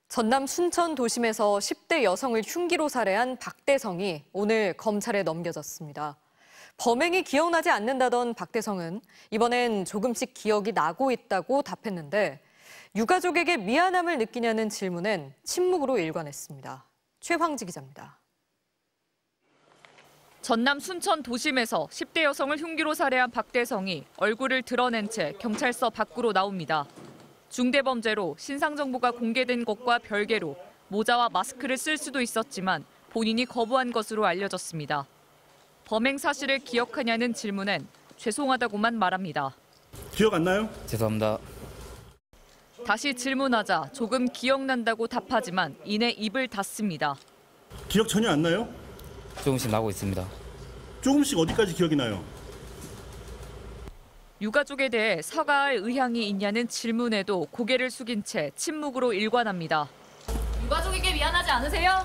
전남 순천 도심에서 10대 여성을 흉기로 살해한 박대성이 오늘 검찰에 넘겨졌습니다. 범행이 기억나지 않는다던 박대성은 이번엔 조금씩 기억이 나고 있다고 답했는데 유가족에게 미안함을 느끼냐는 질문엔 침묵으로 일관했습니다. 최황지 기자입니다. 전남 순천 도심에서 10대 여성을 흉기로 살해한 박대성이 얼굴을 드러낸 채 경찰서 밖으로 나옵니다. 중대범죄로 신상 정보가 공개된 것과 별개로 모자와 마스크를 쓸 수도 있었지만 본인이 거부한 것으로 알려졌습니다. 범행 사실을 기억하냐는 질문엔 죄송하다고만 말합니다. 기억 안 나요? 죄송합니다. 다시 질문하자 조금 기억난다고 답하지만 이내 입을 닫습니다. 기억 전혀 안 나요? 조금씩 나고 있습니다. 조금씩 어디까지 기억이 나요? 유가족에 대해 사과할 의향이 있냐는 질문에도 고개를 숙인 채 침묵으로 일관합니다. 유가족에게 미안하지 않으세요?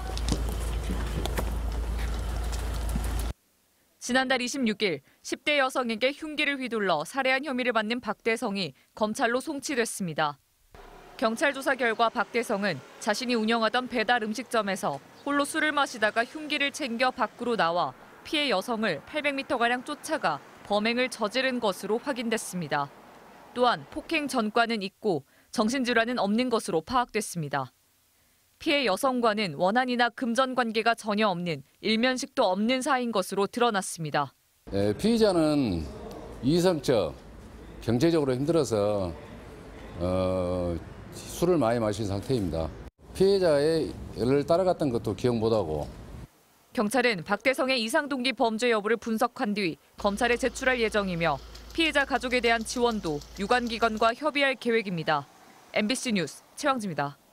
지난달 26일 10대 여성에게 흉기를 휘둘러 살해한 혐의를 받는 박대성이 검찰로 송치됐습니다. 경찰 조사 결과 박대성은 자신이 운영하던 배달 음식점에서 홀로 술을 마시다가 흉기를 챙겨 밖으로 나와 피해 여성을 800m가량 쫓아가 범행을 저지른 것으로 확인됐습니다. 또한 폭행 전과는 있고 정신질환은 없는 것으로 파악됐습니다. 피해 여성과는 원한이나 금전 관계가 전혀 없는 일면식도 없는 사이인 것으로 드러났습니다. 피의자는 이성적, 경제적으로 힘들어서 술을 많이 마신 상태입니다. 피해자의 를 따라갔던 것도 기억 못하고. 경찰은 박대성의 이상동기 범죄 여부를 분석한 뒤 검찰에 제출할 예정이며 피해자 가족에 대한 지원도 유관기관과 협의할 계획입니다. MBC 뉴스 최황지입니다.